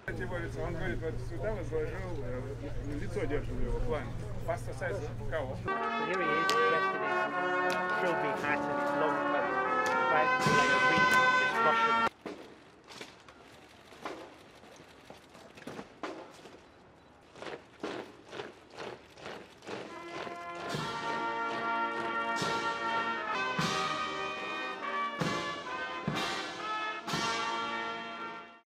Он говорит, вот сюда возложил, лицо держит в его плане. Pasta says, кого? Here he is, dressed in his trilby hat and his long